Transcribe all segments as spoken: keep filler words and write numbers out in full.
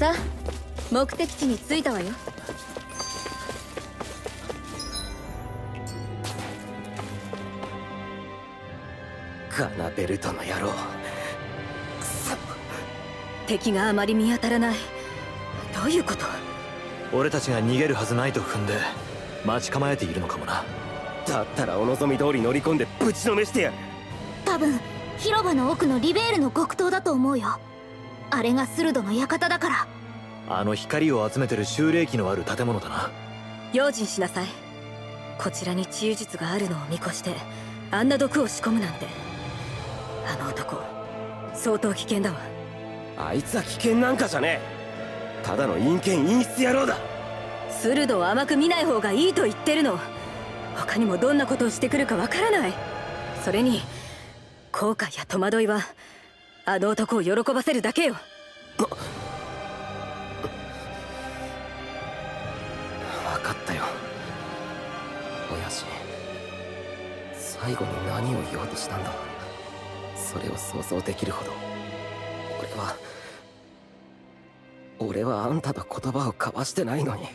さあ、目的地に着いたわよ。 ガナベルトの野郎。くそ。 敵があまり見当たらない。どういうこと？ 俺たちが逃げるはずないと踏んで待ち構えているのかもな。 だったらお望み通り乗り込んでぶちのめしてやる。 多分広場の奥のリベールの極東だと思うよ。あれがスルドの館だから。 あの光を集めてる修霊機のある建物だな。 用心しなさい。こちらに治癒術があるのを見越してあんな毒を仕込むなんて。あの男相当危険だわ。 あいつは危険なんかじゃねえ。ただの陰険陰湿野郎だ。 スルドを甘く見ない方がいいと言ってるの。他にもどんなことをしてくるかわからない。それに後悔や戸惑いはあの男を喜ばせるだけよ。 分かったよ親父。最後に何を言おうとしたんだ。それを想像できるほど俺は俺はあんたと言葉を交わしてないのに。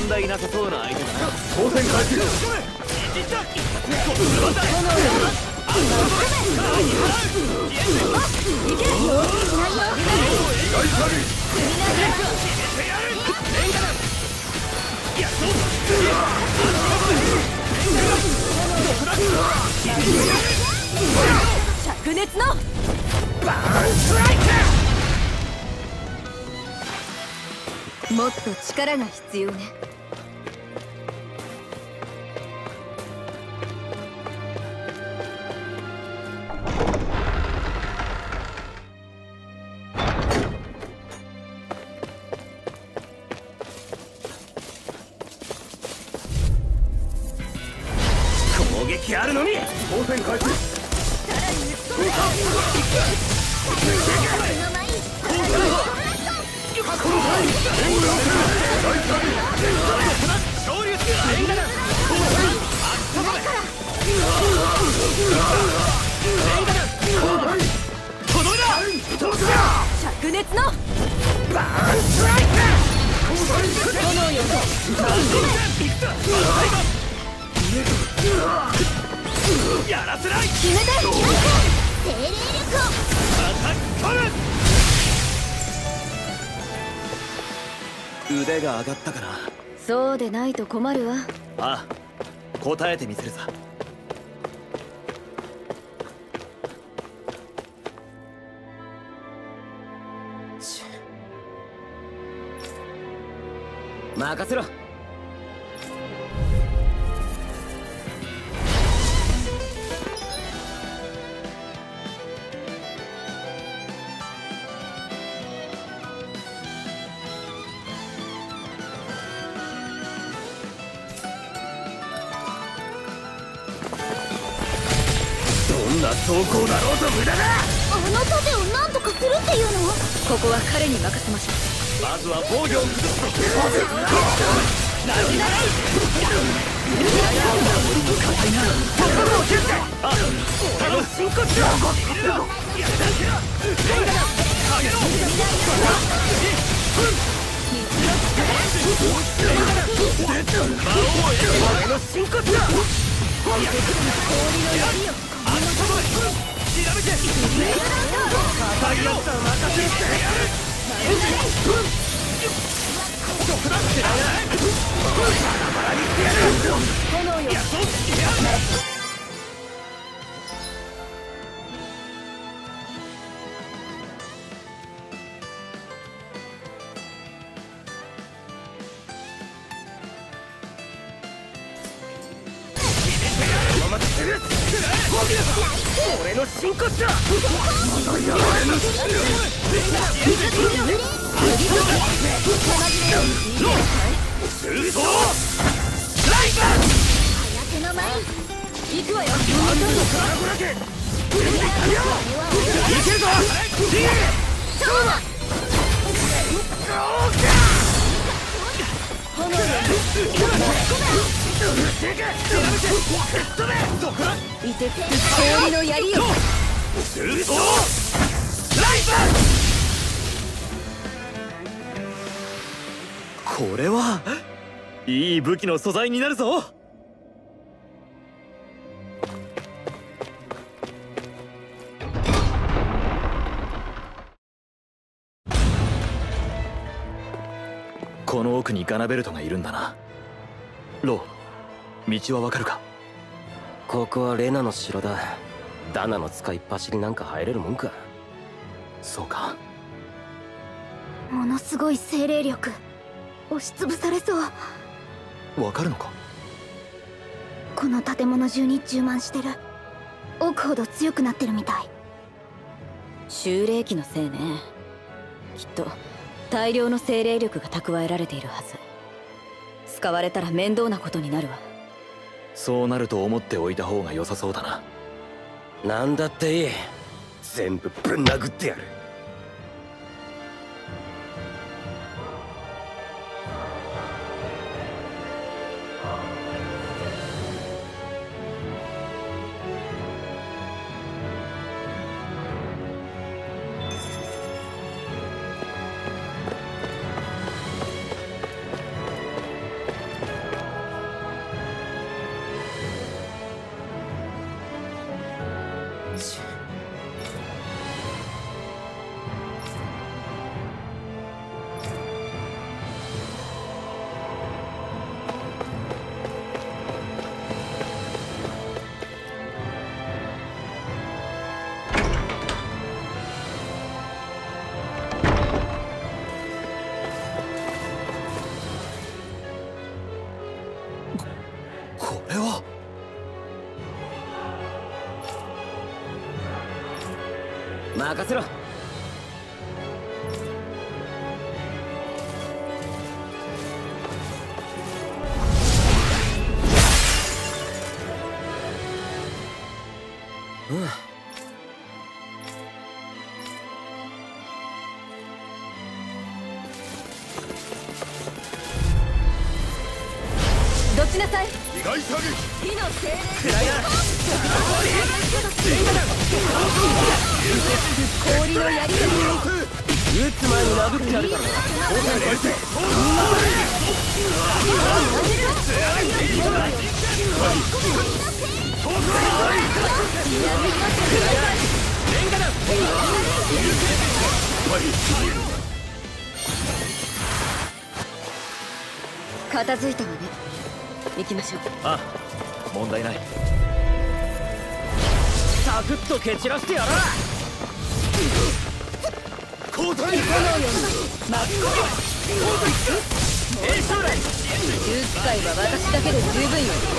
問題なさそうな相手だな。 当選回避。 灼熱のバーンストライク。 もっと力が必要ね。 攻撃あるのみ。当選回避。 灼熱のバーンストライク。 炎よやらせない。 決めて精霊力をアタックコル。 腕が上がったかな。 そうでないと困るわ。 ああ、答えてみせるさ。 任せろ。 どんな走行だろうと無駄だ。 あの盾を何とかするっていうの？ ここは彼に任せましょう。 まずは防御を崩すと。俺の真骨だ。まだやられぬ。通走ライバー。 手の前行くわよ。 あんたのカラゴラケ。いけるぞ。 そうだ。 炎よいてつく氷の槍よ。 通走ライバー。 これはいい武器の素材になるぞ。この奥にガナベルトがいるんだな。ロー、道はわかるか？ ここはレナの城だ。ダナの使いっ走りなんか入れるもんか。 そうか。 ものすごい精霊力。押しつぶされそう。 わかるのか？ この建物中に充満してる。奥ほど強くなってるみたい。 修霊期のせいね。きっと大量の精霊力が蓄えられているはず。使われたら面倒なことになるわ。 そうなると思っておいた方が良さそうだな。 なんだっていい。全部ぶん殴ってやる。 任せろ。うん。 どちなさい。 被害射撃。 火の精霊。 暗いな。 氷の槍。 撃つ前に殴ってやるからな。 片付いたわね。行きましょう。 ああ、問題ない。 サクッと蹴散らしてやら。 交代。 じゅうかいは私だけで十分よ。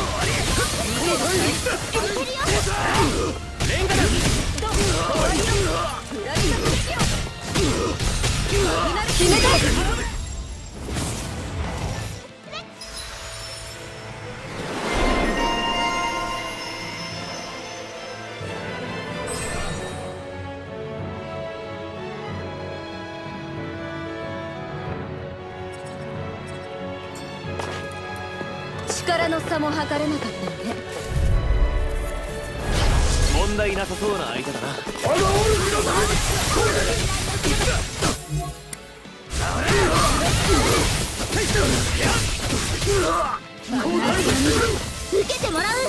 決めた。力の差も測れなかったのね。 問題なさそうな相手だな。 受けてもらう。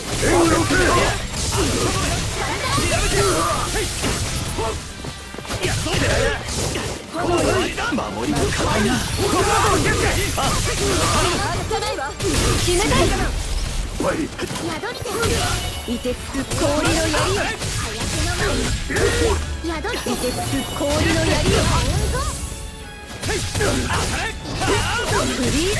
守りも硬いな。 決めたい。 宿りて凍てつく氷の槍よ。 宿りて凍てつく氷の槍よ。フリーズ。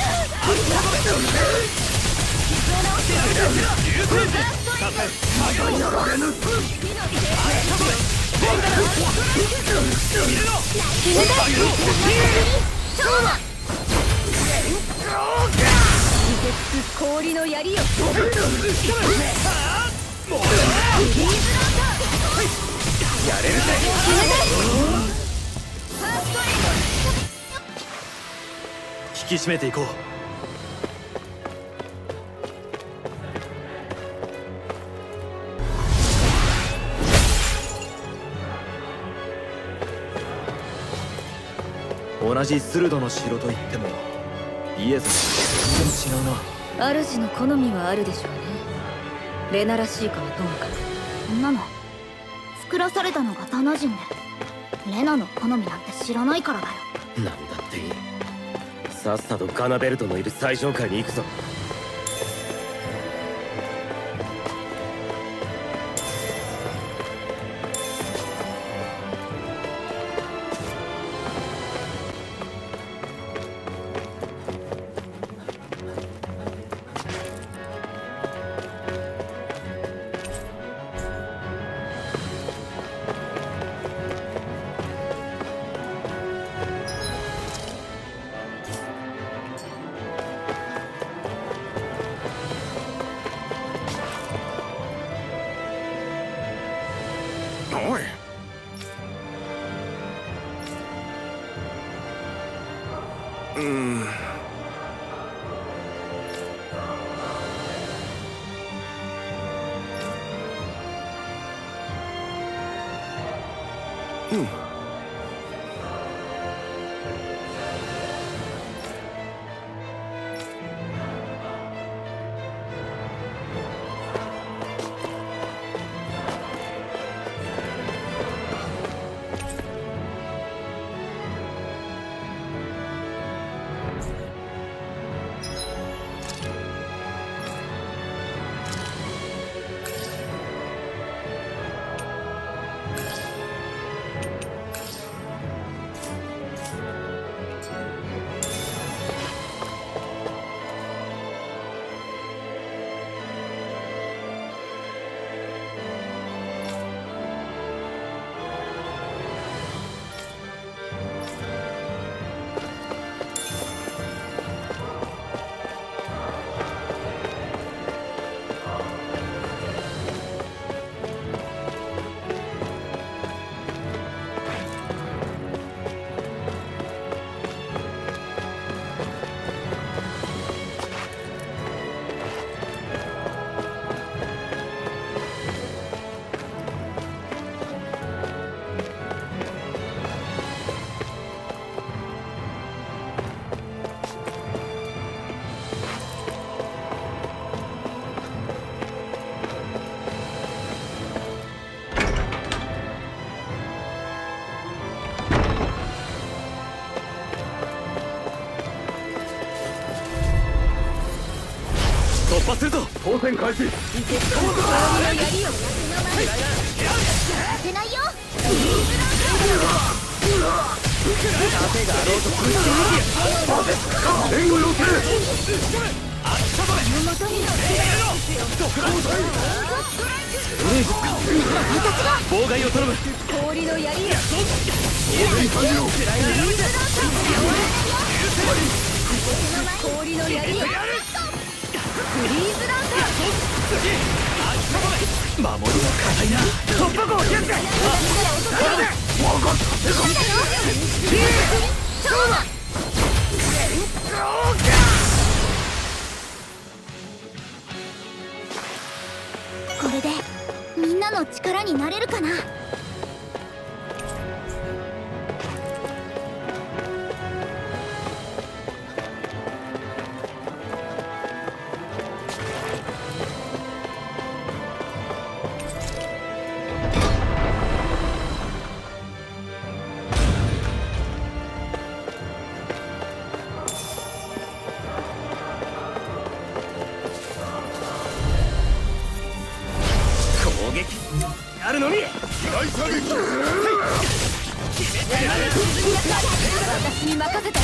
氷の槍よ。 やれるぜ。引き締めていこう。同じスルドの城といってもイエゾと全然違うな。 主の好みはあるでしょうね。レナらしいかはともかく。 そんなの作らされたのがダナ人で、レナの好みなんて知らないからだよ。 なんだっていい。さっさとガナベルトのいる最上階に行くぞ。 おい。うん。うん。 突破するぞ。 当選開始。 氷の槍を当てないよ。 盾があろうとする援護要請。 妨害を頼む。 氷の槍を氷の槍をフリーズランタン。 守りが硬いな。 突破口気をつけ。 これでみんなの力になれるかな。 あるのみ。 私に任せて。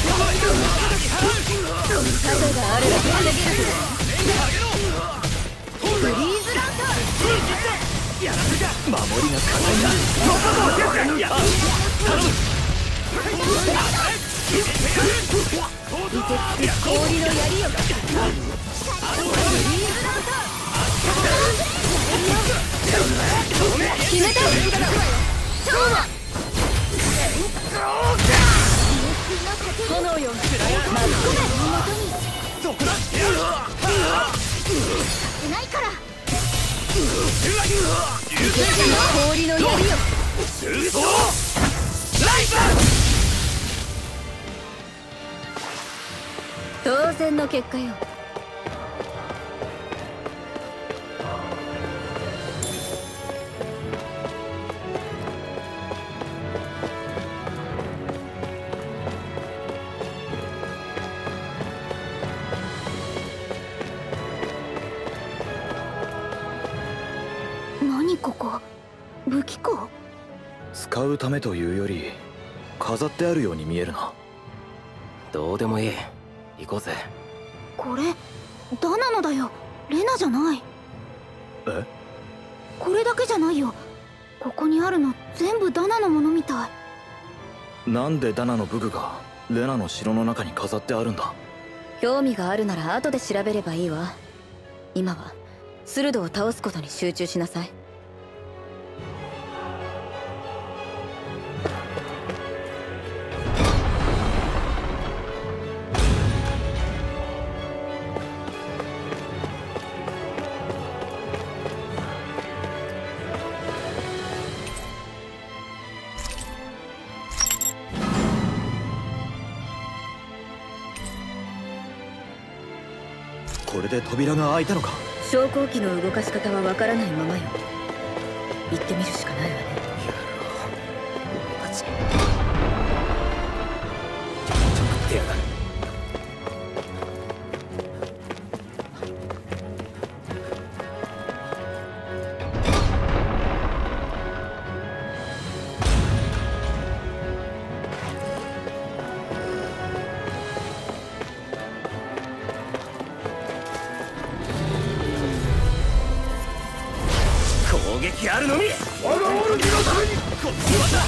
盾があれば防げる。フリーズランタン。 守りが硬いな。頼む。 氷の槍をフリーズランタン。決めた。炎よ、 ないから。 氷の槍よ。当然の結果よ。 何ここ、武器庫？ 使うためというより飾ってあるように見えるな。 どうでもいい。行こうぜ。 これダナのだよ。レナじゃない。 え？ これだけじゃないよ。ここにあるの全部ダナのものみたい。 なんでダナの武具がレナの城の中に飾ってあるんだ？ 興味があるなら後で調べればいいわ。今はスルドを倒すことに集中しなさい。 これで扉が開いたのか？ 昇降機の動かし方はわからないままよ。行ってみるしかないわね。 マジちょくってやがる。 攻撃あるのみ。我がオルギのために。こっちはだ。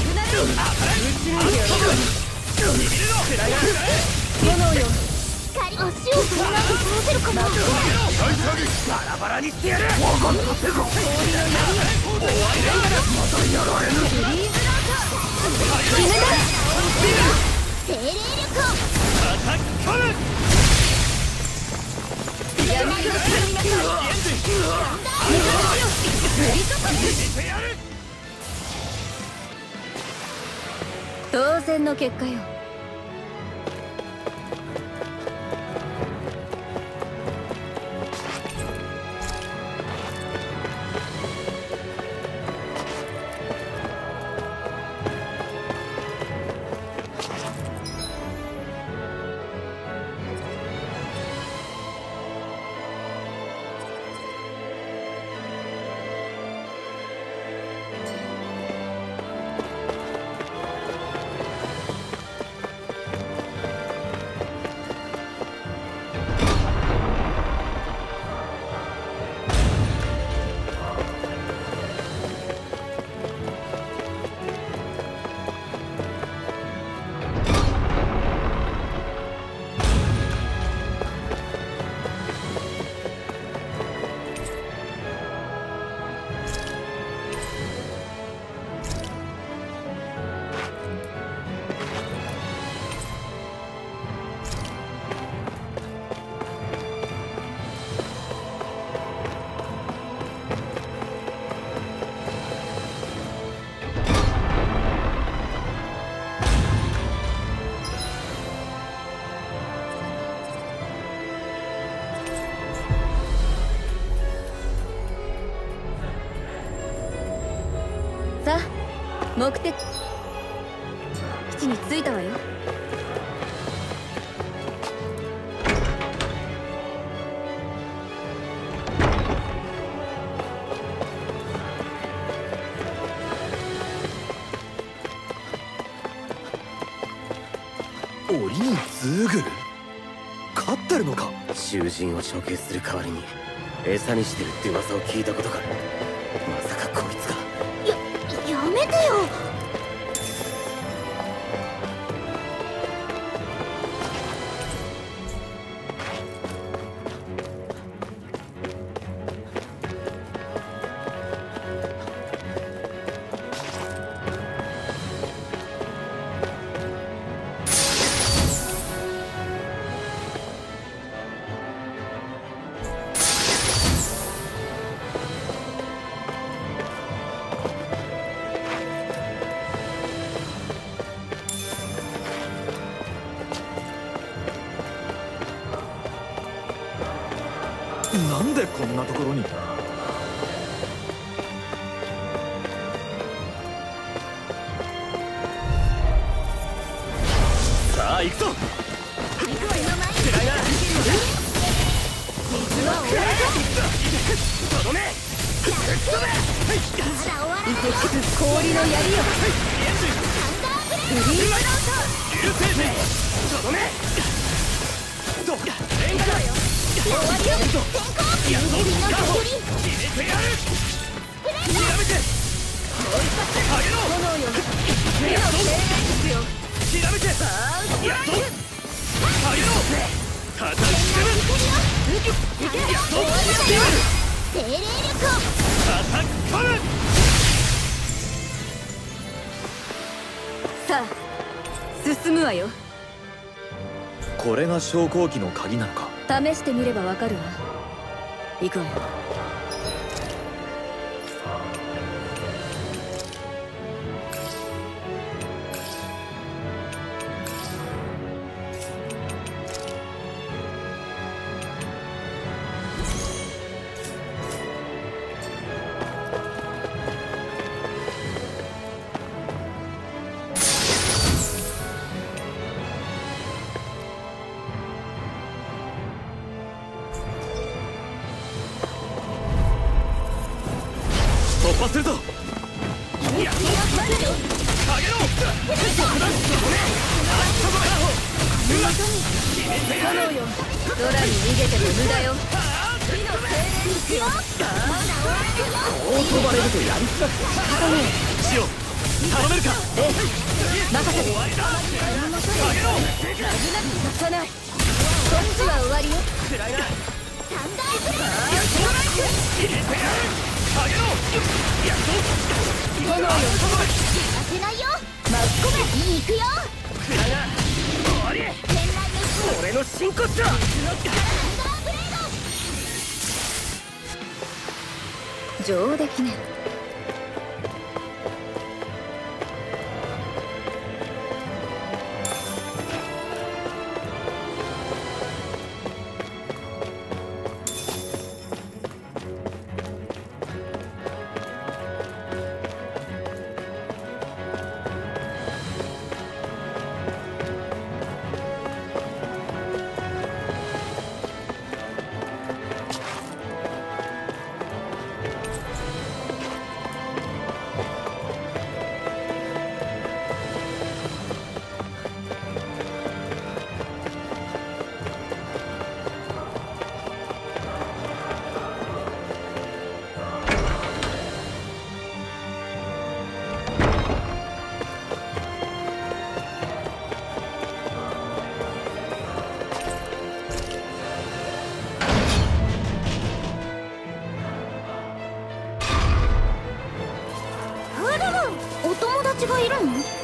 炎よ。 足を取らないと倒せるかな。 バラバラにしてやる。分かったぜ。氷の槍。終わりなんだ。まだやられぬ。 フリーズランタン。決めた。 精霊力をアタック。 闇を進みなさい。当然の結果よ。 目的基地に着いたわよ。 檻にズーグル飼ってるのか。 囚人を処刑する代わりに餌にしてるって噂を聞いたことがある。まさかこいつが。 ややめてよ。 なんでこんなところに。さあ行くぞ。 いてつく氷の槍よ。フリー流星線とどめレンガだよ。終わりよ。やっとガホ決めてやる。やめてあげろ。 炎よ。 やっと調べてやっとあげろ。たたきつぶやっと精霊力をたたき込む。 さあ進むわよ。 これが昇降機の鍵なのか。 試してみればわかるわ。行くわよ。 突破するぞ。 やっとあげろ。 炎よ。空に逃げても無駄よ。 こう飛ばれるとやりづらくて仕方ねえ。シオ頼めるか。 ええ、任せて。ささない。こっちは終わりよ。 サンダーブレー炎よ。 当てないよ。 巻き込め。 いい行くよ。 俺の真骨頂。 サンダーブレード。 上出来ね。 お友達がいるの？